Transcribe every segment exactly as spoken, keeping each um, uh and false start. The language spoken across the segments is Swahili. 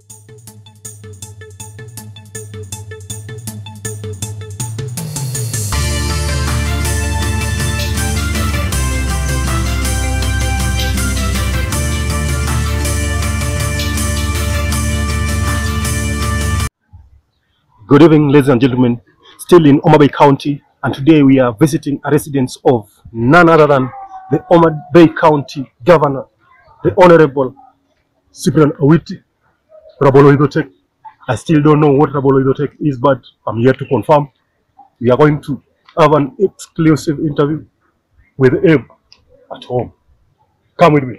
Good evening, ladies and gentlemen. Still in Homa Bay County, and today we are visiting a residence of none other than the Homa Bay County Governor, the Honorable Cyprian Awiti Rabolo Idotek. I still don't know what Rabolo Idotek is, but I'm here to confirm. We are going to have an exclusive interview with Abe at home. Come with me.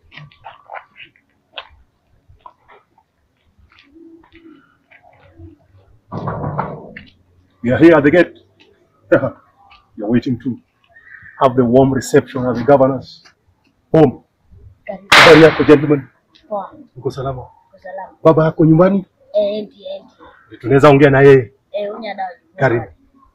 We are here at the gate. You're waiting to have the warm reception at the governor's home. Habari yako gentlemen? Poa. Uko salama? Uko salama. Baba yako nyumbani? Eh, endi endi. Tunaweza ongea na yeye? Eh, unya dawa. Karibu.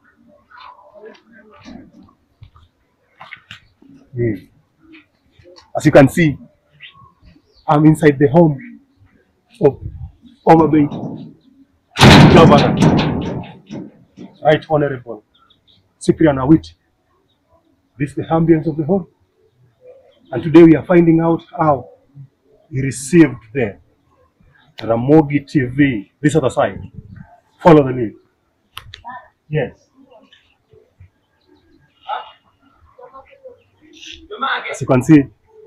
Yeah. As you can see, I'm inside the home of Homa Bay Governor, Right Honorable Cyprian Awiti. This is the ambience of the home, and today we are finding out how he received the Ramogi T V. This other side. Follow the lead. Yes. As you can see,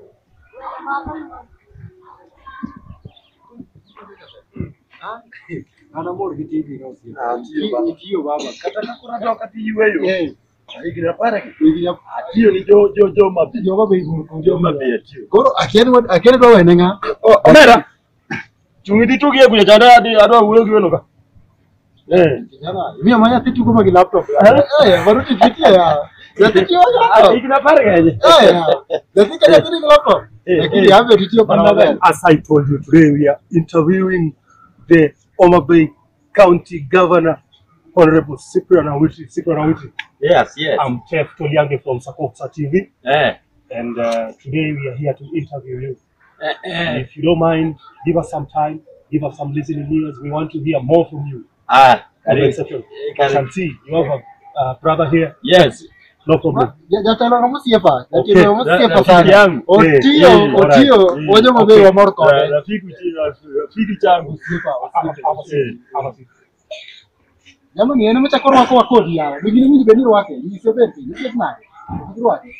ana mor T V no si ah tiyo baba kata kuna toka tiyo hiyo ikina para ikina tiyo ni jo jo jo mapi jo baba jo mapi tiyo koro akieni akieni do wenenga omera chungiti tugie kuja chanda adi ado uwe kiweno ka eh kijana mimi amanya titu kama ki laptop eh baruti titia ya titia ya ikina para gaje eh dakika ya titia laptop lakini hapo titia pana. As I told you, today we are interviewing the Homa Bay County Governor, Honorable Cyprian Awiti. Cyprian Awiti. Yes, yes. I'm Chef Toliange from Sakopsa T V. Eh. And uh, today we are here to interview you. Eh, eh. If you don't mind, give us some time, give us some listening ears. We want to hear more from you. Ah, You can see you have a uh, brother here. Yes. No problem. Jatalo no musiepa. Okay. Jatalo musiepa sana. Otio, otio, wojo mabe wa morko. Rafiki rafiki changu Musiepa, musiepa. Jamu ni ene mchakoro wako wa kodi yao. Migini mwingi beniro wake. Ni sebenti. Ni sebna. Beniro wake.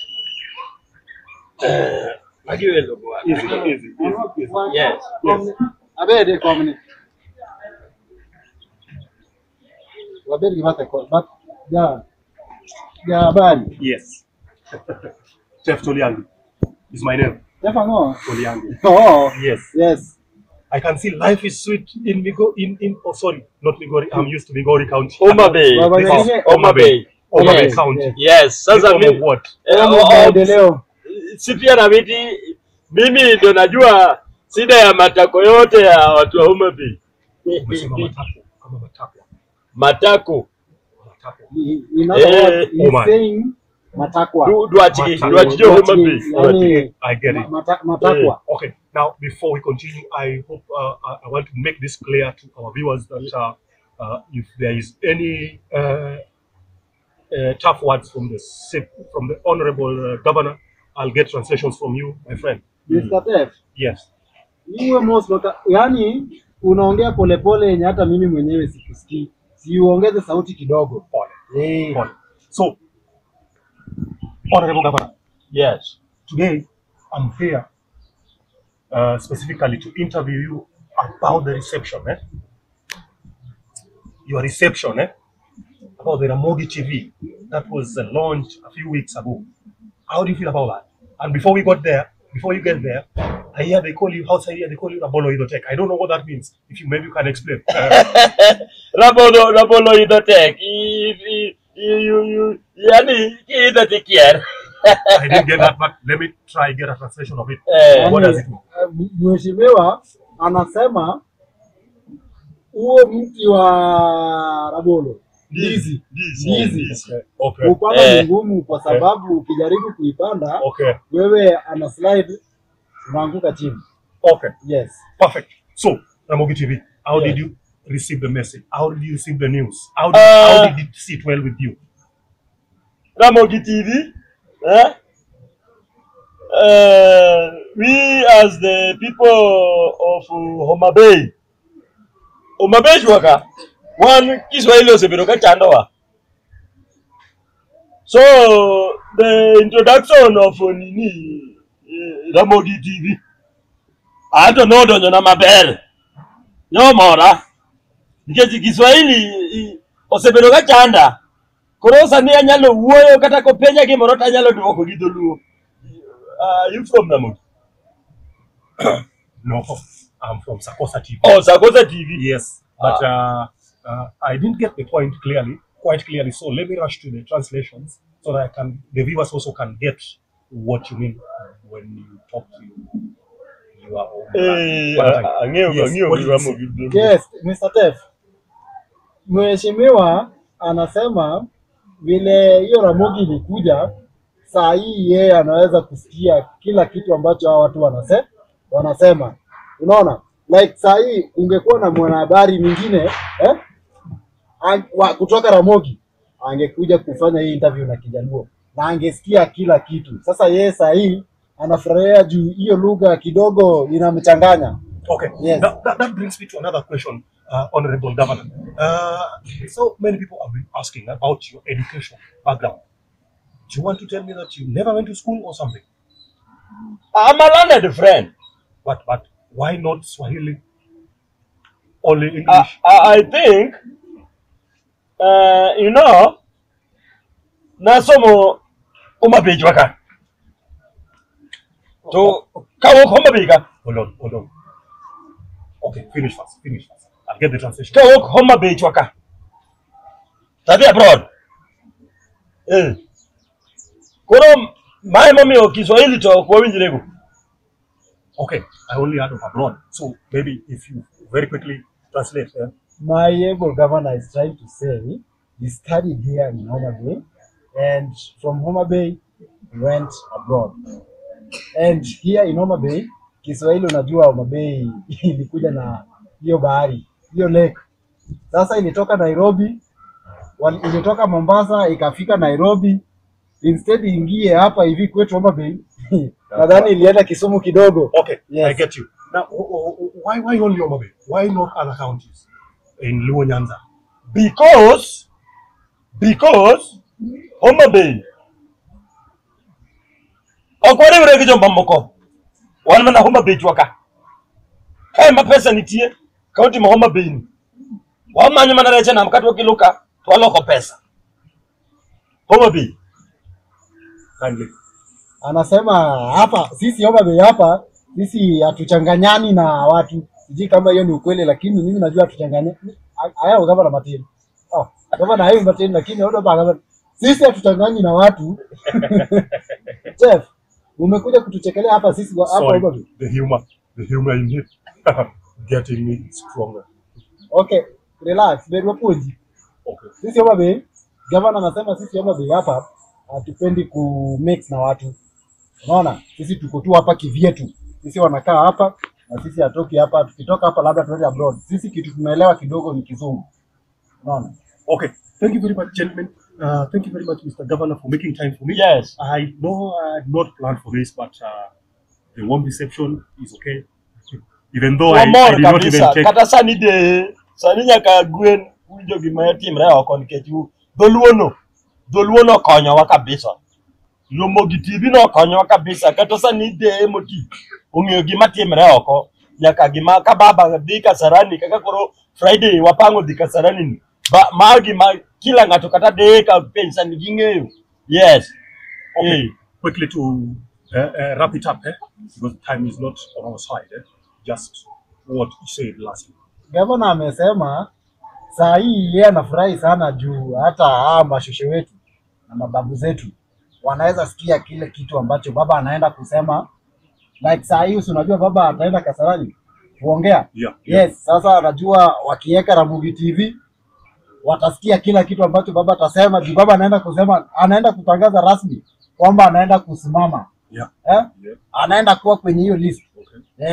eh magiwezo bwana. Easy, easy, easy, easy. Yes. Yes. Abede komni. Wabedi mata ko. But ja ja bali. Yes. Chef Toliange is my name. Jafa no. Toliange. Oh. Yes. Yes. I can see life is sweet in Migo in in oh sorry, not Migori. I'm used to Migori County. Homa Bay. This is Homa Bay. Homa Bay Yes. County. Yes. Sasa Home of mimi what? Maendeleo. Cyprian Awiti, mimi ndo najua shida ya matako yote ya watu wa Homa Bay. Umesema matako kama matako. Matako. Matako. In other words, oh my. he's saying matakwa. Du duachi Matako. duachi Homa Bay. Yani, I get it. mata- matakwa. Okay, now before we continue, I hope uh, I I want to make this clear to our viewers that uh, uh, if there is any uh, uh, tough words from the sip- from the Honorable uh, Governor, I'll get translations from you, my friend. Mister Tef, Yes. niwe most loka, yani unaongea polepole yenye hata mimi mwenyewe sikusikii. Si uongeze sauti kidogo. Fine. Eh. Fine. So, Honorable Governor, Yes. today I'm here uh, specifically to interview you about the reception, eh? Your reception, eh? About the Ramogi T V that was uh, launched a few weeks ago. How do you feel about that? And before we got there, before you get there, I hear they call you outside here. They call you Rabolo Idotek. I don't know what that means. If you maybe you can explain. Uh, Rabolo Rabolo Idotek. You you you yani Idotekier. I didn't get that, but let me try get a translation of it. Eh. What does it mean? Uh, Mheshimiwa anasema huo mti wa Rabolo ndizi ndizi Okay. upanda Eh. ni ngumu kwa sababu ukijaribu kuipanda Okay. wewe ana slide unaanguka chini. Okay. Yes. Perfect. So, Ramogi T V, how Yes. did you receive the message? How did you receive the news? How did, Uh, how did it sit well with you? Ramogi T V, eh? Uh, we as the people of uh, Homa Bay, Homa Bay Shwaka, one Kiswahili osebedo ka chandowa. So the introduction of uh, Nini uh, Ramogi T V, I don't know donyo na maber. Yo mora. Nikech Kiswahili osebedo ka chanda. Koro sani anyalo wuoyo kata kopenja gimoro to anyalo duoko gi dholuo. Uh, you from Ramogi? No, I'm from Sakosa T V. Oh, Sakosa T V. Yes, but uh, uh, I didn't get the point clearly, quite clearly. So let me rush to the translations so that I can, the viewers also can get what you mean when you talk to your own. Eh, What I- angeo Yes, angeo what did you say? Ramogi. Yes, Mister Tef. Mheshimiwa anasema vile hiyo Ramogi ilikuja, saa hii yeye anaweza kusikia kila kitu ambacho hao watu wanase, wanasema. Unaona? Like saa hii ungekuwa na mwanahabari mwingine eh? An, wa, kutoka Ramogi angekuja kufanya hii interview na Kijaluo na angesikia kila kitu. Sasa yeye saa hii anafurahia juu hiyo lugha kidogo inamchanganya. Okay, Yes. that, that, that brings me to another question, uh, Honorable Governor. Uh, so many people have been asking about your education background. Do you want to tell me that you never went to school or something? I'm a learned friend. But but why not Swahili? Only I, English? I, I think, uh, you know, nasomo Homa Bay Shwaka. So, kawo Homa Bay ka. Hold on, hold on. Okay, finish first, finish first. I'll get the translation. Kawo Homa Bay Shwaka. Study abroad. Eh. Koro my mommy o Kiswahili to kwa winjirego. Okay, I only heard of abroad. So maybe if you very quickly translate. Yeah? My able governor is trying to say he studied here in Homa Bay, and from Homa Bay he went abroad. And here in Homa Bay, Kiswahili unajua Homa Bay ilikuja na hiyo bahari, hiyo lake. Sasa ilitoka Nairobi, wal- ilitoka Mombasa ikafika Nairobi. Instead ingie hapa hivi kwetu Homa Bay. Nadhani ilienda Kisumu kidogo. Okay, Yes. I get you. Now, wh- wh- why why only Homa Bay? Why not other counties in Luo Nyanza? Because, because Homa Bay. Okwari uregi jomba moko. Wan mana Homa Bay Shwaka. Kae ma pesa nitie, kaunti ma Homa Bay ni. Wamanyo mana reche na mkatu wakiluka, twaloko pesa. Homa Bay. Kindly. Anasema hapa sisi Homa Bay hapa sisi hatuchanganyani na watu. Sijui kama hiyo ni ukweli, lakini mimi najua hatuchanganyani. Haya ugava na matini. Oh, kama na hayo matini, lakini hapo baba sisi hatuchanganyani na watu. Chef, umekuja kutuchekelea hapa sisi wa- hapa Sorry, Homa Bay. the humor, the humor in it, getting me stronger. Okay, relax, bado wapunji. Okay. Sisi Homa Bay, governor anasema sisi Homa Bay hapa hatupendi ku mix na watu. Unaona? Sisi tuko tu hapa kivyetu. Sisi wanakaa hapa na sisi hatoki hapa. Tukitoka hapa labda tuende abroad. Sisi kitu tunaelewa kidogo ni Kizungu. Unaona? Okay. Thank you very much, gentlemen. Uh, thank you very much, Mister Governor, for making time for me. Yes. I know I had not planned for this, but uh, the warm reception is okay. Even though I, I Wamor did not even kabisa. take. Kata sani de, sani nyaka gwen winjo gima timre oko nikech u- dholuo no. Dholuo no konyowa kabisa. Ramogi T V no konyowa kabisa. Kata sani de moti. Ong'eyo gima timre oko. Nyaka gima ka baba dhi Kasarani kaka koro Friday wapango dhi Kasarani ni. Ba ma gima kila ng'ato kata de ka pensa ni ging'eyo. Yes. Okay. Eh. Quickly to uh, uh, wrap it up, eh? Because time is not on our side. Eh? Just what you said last week. Governor amesema saa hii yeye anafurahi sana juu hata hawa mashoshe wetu na mababu zetu wanaweza sikia kile kitu ambacho baba anaenda kusema. Like saa hii si unajua baba ataenda Kasarani kuongea. Yeah, yeah. Yes, sasa anajua wakiweka Ramogi T V watasikia kila kitu ambacho baba atasema juu baba anaenda kusema, anaenda kutangaza rasmi kwamba anaenda kusimama. Yeah. Eh? Yeah. Anaenda kuwa kwenye hiyo list. Okay. Eh,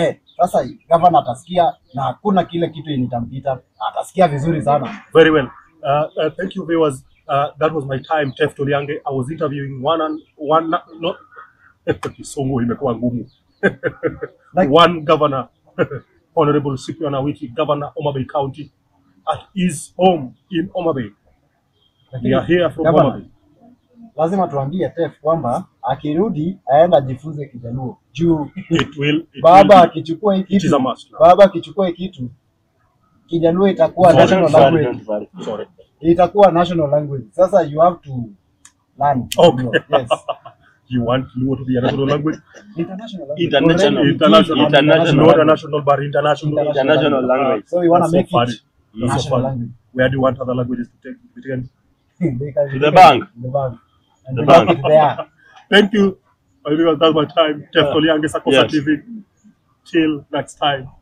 Sasa gavana atasikia na hakuna kile kitu yenye itampita, atasikia vizuri sana. Very well. Uh, uh, thank you, viewers. Uh, that was my time, Chef Toliange. I was interviewing one and one, not Kisongo imekuwa ngumu. Like, one governor, Honorable Cyprian Awiti, Governor Homa Bay County, at his home in Homa Bay. We are here from Homa Bay. Lazima tuambie Tef kwamba akirudi aenda ajifunze Kijaluo. Juu It will, it baba will akichukua hii it is kitu, a must. baba akichukua hii kitu, Kijaluo itakuwa Sorry, national sorry, language. don't worry. Sorry. Itakuwa national language. Sasa you have to learn. Okay. Yes. You want Luo to be a national language? International language. International. Already International. International. Not a national, but international. International language. So we want to That's so make funny. it That's so national funny. language. Where do you want other languages to take? to be taken? They can- To the bank. The bank. And The we bank. make it there. Thank you. I think that's my time. Chef Toliange, Sakosa Yes. T V. Till next time.